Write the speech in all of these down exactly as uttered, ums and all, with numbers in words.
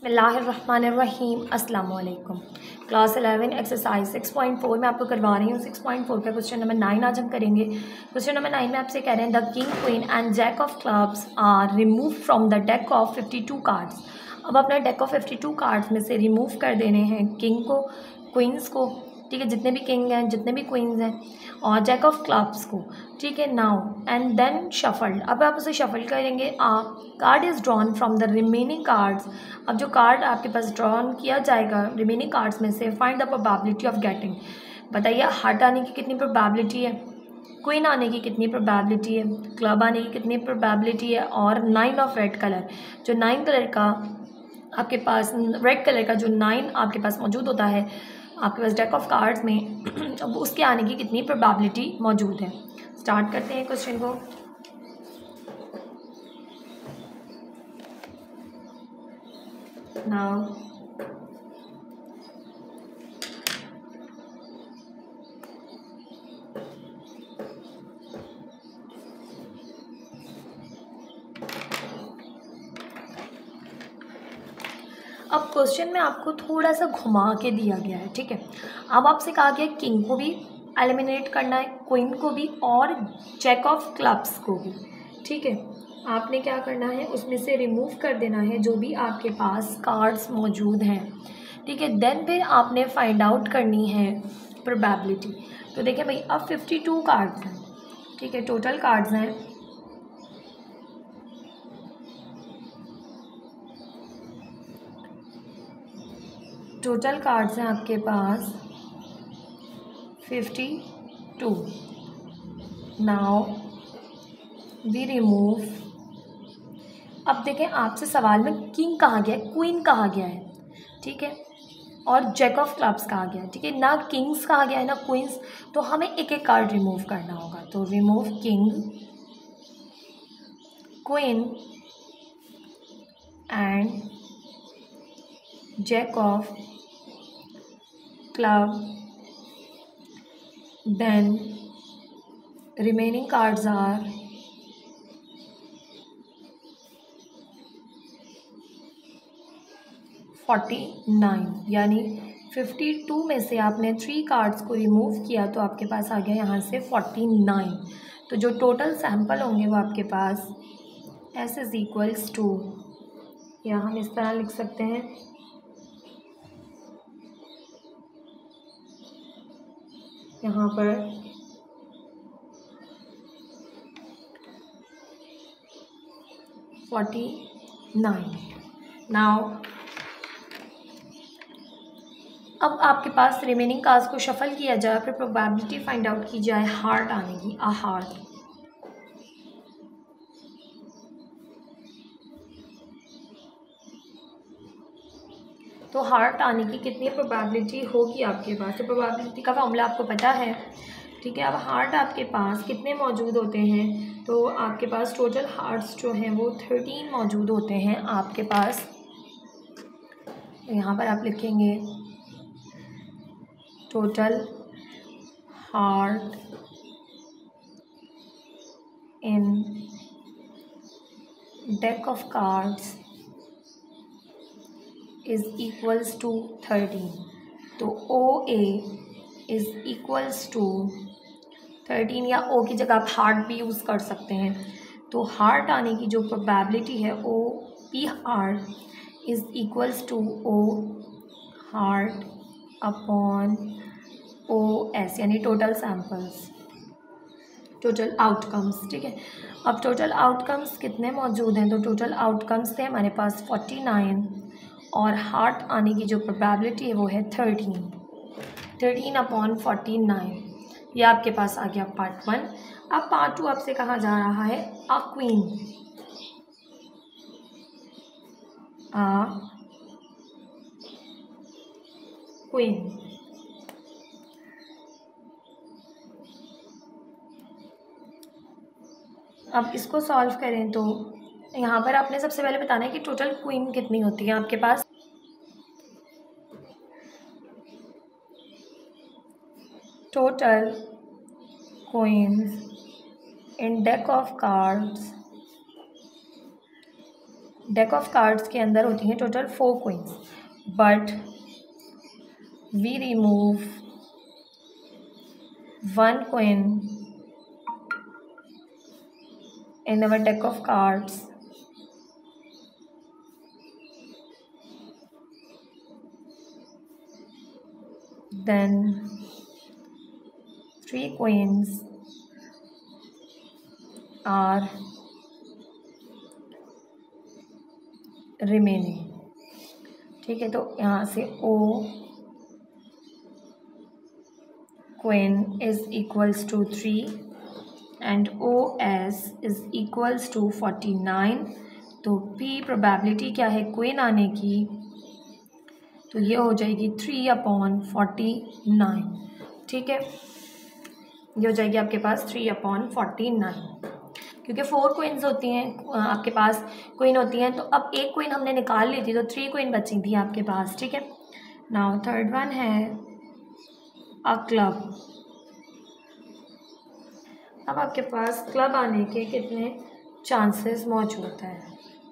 बिस्मिल्लाहिर्रहमानिर्रहीम अस्सलाम वालेकुम। Class eleven exercise six point four में आपको करवा रही हूँ। सिक्स पॉइंट फोर का क्वेश्चन नंबर नाइन आज हम करेंगे। क्वेश्चन नंबर नाइन में आपसे कह रहे हैं the king queen and jack of clubs are remove from the deck of fifty two cards. अब अपने deck of fifty two cards में से रिमूव कर देने हैं किंग को, क्वींस को, ठीक है, जितने भी किंग हैं, जितने भी क्वींस हैं, और जैक ऑफ क्लब्स को, ठीक है। नाउ एंड देन शफल्ड, अब आप उसे शफल करेंगे। A card is drawn from the remaining cards. अब जो कार्ड आपके पास ड्रॉन किया जाएगा रिमेनिंग कार्ड्स में से, find the probability of getting. बताइए हार्ट आने की कितनी प्रोबेबिलिटी है, क्वीन आने की कितनी प्रोबेबिलिटी है, क्लब आने की कितनी प्रोबेबिलिटी है, और नाइन ऑफ रेड कलर, जो नाइन कलर का आपके पास, रेड कलर का जो नाइन आपके पास मौजूद होता है आपके पास डेक ऑफ कार्ड्स में, अब उसके आने की कितनी प्रोबेबिलिटी मौजूद है। स्टार्ट करते हैं क्वेश्चन को। नाउ अब क्वेश्चन में आपको थोड़ा सा घुमा के दिया गया है, ठीक है। अब आपसे कहा गया किंग को भी एलिमिनेट करना है, क्वीन को भी, और जैक ऑफ क्लब्स को भी, ठीक है। आपने क्या करना है, उसमें से रिमूव कर देना है जो भी आपके पास कार्ड्स मौजूद हैं, ठीक है। देन फिर आपने फाइंड आउट करनी है प्रोबेबिलिटी। तो देखिए भाई, अब फिफ्टी टू कार्ड्स हैं, ठीक है, टोटल कार्ड्स हैं टोटल कार्ड्स हैं आपके पास fifty two. Now we remove. अब देखें आपसे सवाल में किंग कहाँ गया है, क्वीन कहाँ गया है, ठीक है, और जैक ऑफ क्लब्स कहाँ गया है, ठीक है। ना किंग्स कहाँ गया है ना क्वींस, तो हमें एक एक कार्ड रिमूव करना होगा। तो remove king, queen and jack of club, then remaining cards are forty nine, यानी फिफ्टी टू में से आपने थ्री कार्ड्स को रिमूव किया तो आपके पास आ गया यहाँ से फोर्टी नाइन। तो जो टोटल सैंपल होंगे वो आपके पास एस इज इक्वल्स टू, या हम इस तरह लिख सकते हैं, यहाँ पर फोर्टी नाइन। नाउ अब आपके पास रिमेनिंग कार्ड्स को शफल किया जाए, फिर प्रोबेबिलिटी फाइंड आउट की जाए हार्ट आने की। आ हार्ट, तो हार्ट आने की कितनी प्रोबेबिलिटी होगी आपके पास। तो प्रोबेबिलिटी का फॉर्मूला आपको पता है, ठीक है। अब हार्ट आपके पास कितने मौजूद होते हैं, तो आपके पास टोटल हार्ट्स जो हैं वो थर्टीन मौजूद होते हैं आपके पास। यहाँ पर आप लिखेंगे total heart in deck of cards is equals to thirteen. तो O A is equals to thirteen, या ओ की जगह आप हार्ट भी यूज़ कर सकते हैं। तो हार्ट आने की जो प्रोबेबिलिटी है O P heart is equals to O heart upon O S, यानी टोटल सैम्पल्स, टोटल आउटकम्स, ठीक है। अब टोटल आउटकम्स कितने मौजूद हैं, तो टोटल आउटकम्स थे हमारे पास फोर्टी नाइन, और हार्ट आने की जो प्रोबेबिलिटी है वो है thirteen, thirteen upon forty nine. ये आपके पास आ गया पार्ट वन। अब पार्ट टू आपसे कहा जा रहा है अ क्वीन, आ क्वीन। अब इसको सॉल्व करें तो यहाँ पर आपने सबसे पहले बताना है कि टोटल क्वीन कितनी होती है आपके पास। Total queens in deck of cards deck of cards के अंदर होती हैं total four queens, but we remove one queen in our deck of cards, then three queens are remaining. ठीक है, तो यहाँ से O queen is equals to three and O S is equals to forty nine. तो P probability क्या है queen आने की, तो ये हो जाएगी थ्री अपॉन फोर्टी नाइन. ठीक है, ये हो जाएगी आपके पास थ्री अपॉन फोर्टी नाइन, क्योंकि फोर क्वींस होती हैं आपके पास, क्वीन होती हैं. तो अब एक क्वीन हमने निकाल ली थी तो थ्री क्वीन बची थी आपके पास. ठीक है, नाउ थर्ड वन है अ क्लब. अब आपके पास क्लब आने के कितने चांसेस मौजूद हैं.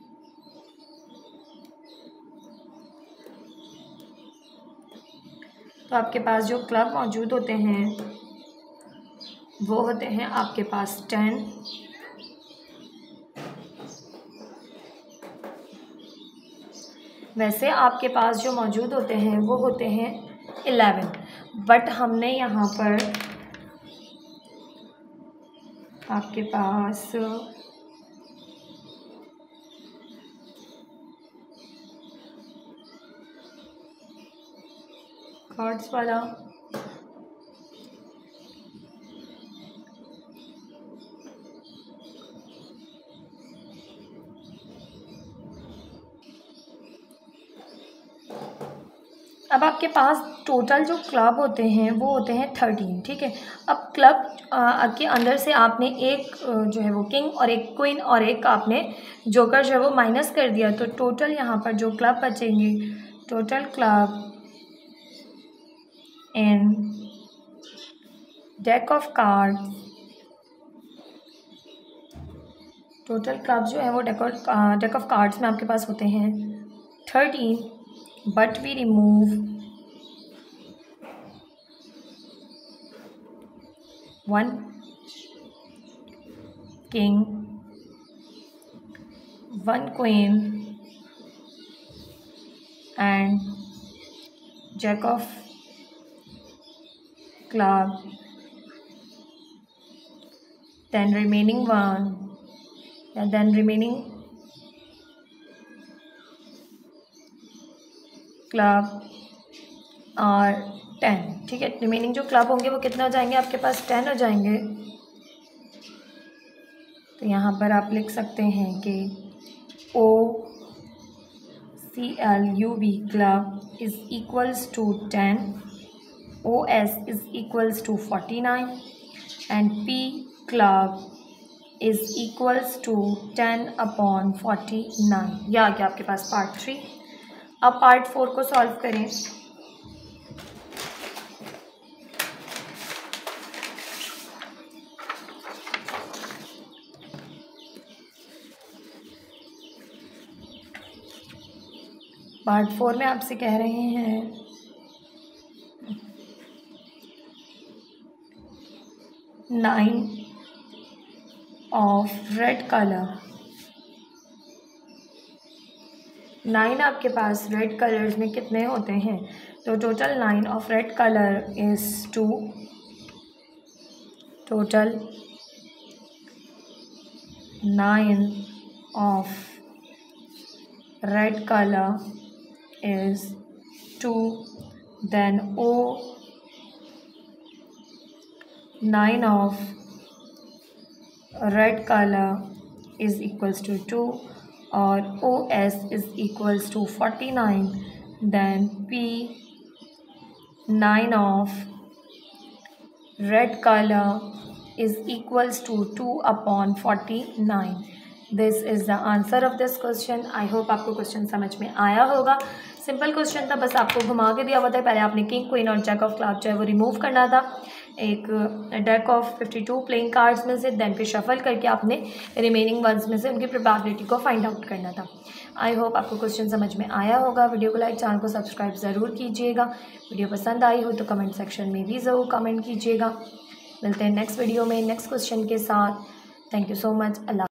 तो आपके पास जो क्लब मौजूद होते हैं वो होते हैं आपके पास टेन, वैसे आपके पास जो मौजूद होते हैं वो होते हैं इलेवन, बट हमने यहाँ पर आपके पास कार्ड्स वाला अब आपके पास टोटल जो क्लब होते हैं वो होते हैं थर्टीन. ठीक है, अब क्लब के अंदर से आपने एक जो है वो किंग और एक क्वीन और एक आपने जोकर जो है वो माइनस कर दिया, तो टोटल यहाँ पर जो क्लब बचेंगे, total club in deck of card, total club जो है वो डेक डेक ऑफ कार्ड्स में आपके पास होते हैं thirteen, but we remove one king, one queen and jack of club, then remaining one, and then remaining club और ten. ठीक है, रिमेनिंग जो क्लब होंगे वो कितना हो जाएंगे आपके पास, टेन हो जाएंगे. तो यहाँ पर आप लिख सकते हैं कि O C L U V club is equals to ten, O S is equals to forty nine and P club is equals to ten upon forty nine. यह आ गया आपके पास पार्ट थ्री. अब पार्ट फोर को solve करें. Part four में आपसे कह रहे हैं nine of red colour. Nine आपके पास रेड कलर्स में कितने होते हैं, तो total nine of red colour is two. Total nine of red colour is two. Then O nine of red colour is equals to two और O S is equals to forty nine. then P nine of red color is equals to two upon forty nine. This is the answer of this question. I hope आपको question समझ में आया होगा. Simple question था, बस आपको घुमा के दिया हुआ था. पहले आपने किंग क्वीन और जैक ऑफ क्लब जो है वो रिमूव करना था. एक deck of fifty two playing cards में से, देन फिर शफल करके आपने रिमेनिंग वंस में से उनकी प्रोबेबिलिटी को फाइंड आउट करना था। आई होप आपको क्वेश्चन समझ में आया होगा। वीडियो को लाइक, चैनल को सब्सक्राइब ज़रूर कीजिएगा। वीडियो पसंद आई हो तो कमेंट सेक्शन में भी ज़रूर कमेंट कीजिएगा। मिलते हैं नेक्स्ट वीडियो में नेक्स्ट क्वेश्चन के साथ। Thank you so much. Allah.